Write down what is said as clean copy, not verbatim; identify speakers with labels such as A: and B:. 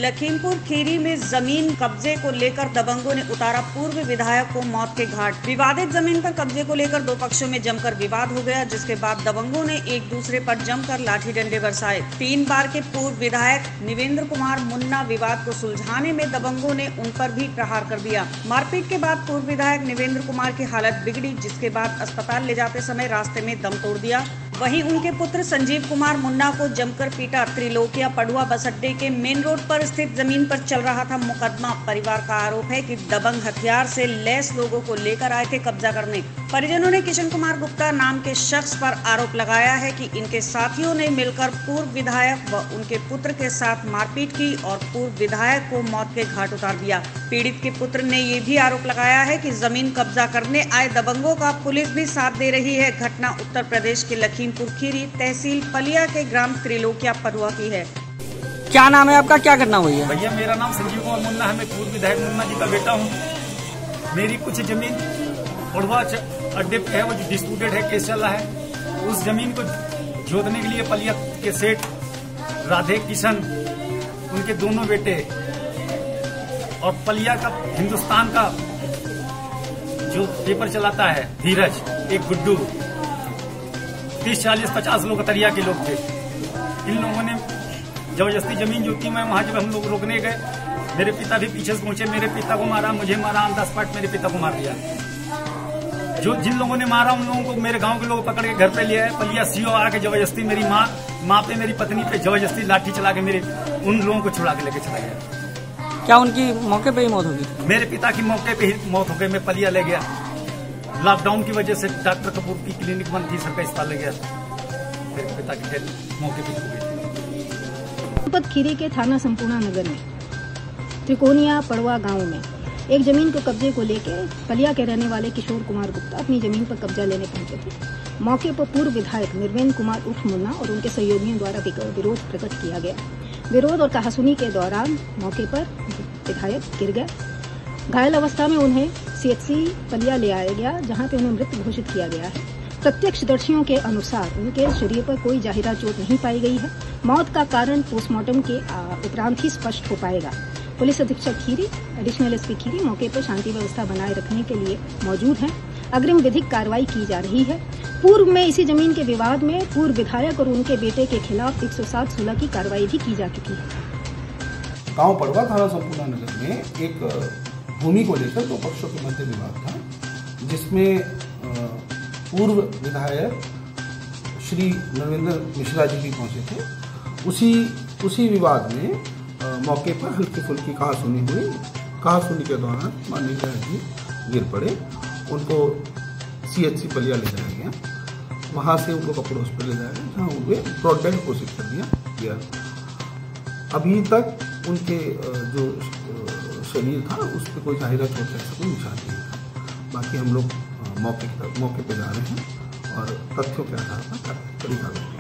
A: लखीमपुर खीरी में जमीन कब्जे को लेकर दबंगों ने उतारा पूर्व विधायक को मौत के घाट। विवादित जमीन पर कब्जे को लेकर दो पक्षों में जमकर विवाद हो गया, जिसके बाद दबंगों ने एक दूसरे पर जमकर लाठी डंडे बरसाए। 3 बार के पूर्व विधायक निवेंद्र कुमार मुन्ना विवाद को सुलझाने में दबंगों ने उन पर भी प्रहार कर दिया। मारपीट के बाद पूर्व विधायक निवेंद्र कुमार की हालत बिगड़ी, जिसके बाद अस्पताल ले जाते समय रास्ते में दम तोड़ दिया। वहीं उनके पुत्र संजीव कुमार मुन्ना को जमकर पीटा। त्रिलोकिया पडुआ बस अड्डे के मेन रोड पर स्थित जमीन पर चल रहा था मुकदमा। परिवार का आरोप है कि दबंग हथियार से लैस लोगों को लेकर आए थे कब्जा करने। परिजनों ने किशन कुमार गुप्ता नाम के शख्स पर आरोप लगाया है कि इनके साथियों ने मिलकर पूर्व विधायक व उनके पुत्र के साथ मारपीट की और पूर्व विधायक को मौत के घाट उतार दिया। पीड़ित के पुत्र ने ये भी आरोप लगाया है कि जमीन कब्जा करने आए दबंगों का पुलिस भी साथ दे रही है। घटना उत्तर प्रदेश के लखीमपुर खीरी तहसील पलिया के ग्राम त्रिलोकिया पडुआ की है।
B: क्या नाम है आपका, क्या घटना हुई है?
C: भैया मेरा नाम संजीव कुमार मुन्ना है, मैं पूर्व विधायक मुन्ना जी का बेटा हूँ। मेरी कुछ जमीन पडुआ अड्डे पे है, वो डिस्प्यूटेड है, केस चल रहा है। उस जमीन को जोतने के लिए पलिया के सेठ राधे किशन, उनके दोनों बेटे और पलिया का हिंदुस्तान का जो पेपर चलाता है धीरज, एक गुड्डू, 30, 40, 50 लोग अतरिया के लोग थे। इन लोगों ने जबरदस्ती जमीन जोती में वहां जब हम लोग रोकने गए, मेरे पिता भी पीछे से पहुंचे, मेरे पिता को मारा, मुझे मारा, 10 पार्ट मेरे पिता को मार दिया। जो जिन लोगों ने मारा उन लोगों को मेरे गांव के लोग पकड़ के घर पे ले आए। पलिया सीओ आके जबरदस्ती मेरी माँ पे, मेरी पत्नी पे जबरदस्ती लाठी चला के मेरे उन लोगों को छुड़ा के लेके चला गया।
B: क्या उनकी मौके पे ही मौत होगी?
C: मेरे पिता की मौके पे ही मौत हो गई। मैं पलिया ले गया, लॉकडाउन की वजह से डॉक्टर कपूर की क्लिनिक बंद थी, सरकारी अस्पताल ले गया, मेरे पिता की डेथ मौके पे हो गई।
D: खीरी के थाना संपूर्णा नगर में त्रिकोनिया पडुआ गांव में एक जमीन को कब्जे को लेकर पलिया के रहने वाले किशोर कुमार गुप्ता अपनी जमीन पर कब्जा लेने पहुंचे थे। मौके पर पूर्व विधायक निवेंद्र कुमार उर्फ मुन्ना और उनके सहयोगियों द्वारा विरोध प्रकट किया गया। विरोध और कहासुनी के दौरान मौके पर विधायक गिर गए। घायल अवस्था में उन्हें सीएचसी पलिया ले आया गया, जहां पे उन्हें मृत घोषित किया गया है। प्रत्यक्षदर्शियों के अनुसार उनके शरीर पर कोई जाहिरा चोट नहीं पाई गई है। मौत का कारण पोस्टमार्टम के उपरांत ही स्पष्ट हो पाएगा। पुलिस अधीक्षक खीरी, एडिशनल एसपी खीरी मौके पर शांति व्यवस्था बनाए रखने के लिए मौजूद हैं। अग्रिम विधिक कार्रवाई की जा रही है। पूर्व में इसी जमीन के विवाद में पूर्व विधायक और उनके बेटे के खिलाफ 107(16) की कार्रवाई भी की जा चुकी है।
E: गांव पडुआ थाना संपूर्णा नगर में एक भूमि को लेकर दो पक्षों के मध्य विवाद था, जिसमें पूर्व विधायक श्री नरेंद्र मिश्रा जी भी पहुंचे थे। उसी विवाद में मौके पर हल्की फुल्की कहासुनी हुई। कहासुनी के दौरान माननीय जज जी गिर पड़े। उनको सीएचसी पलिया ले जाया गया, वहां से उनको कपड़ों पर ले जाया गया, जहाँ उन्हें ब्रॉड डेड घोषित कर दिया गया। अभी तक उनके जो शरीर था उस पर कोई जाहिरा चोट का कोई निशान नहीं था। बाकी हम लोग मौके पे जा रहे हैं और तथ्यों के आधार पर कड़ी कार्रवाई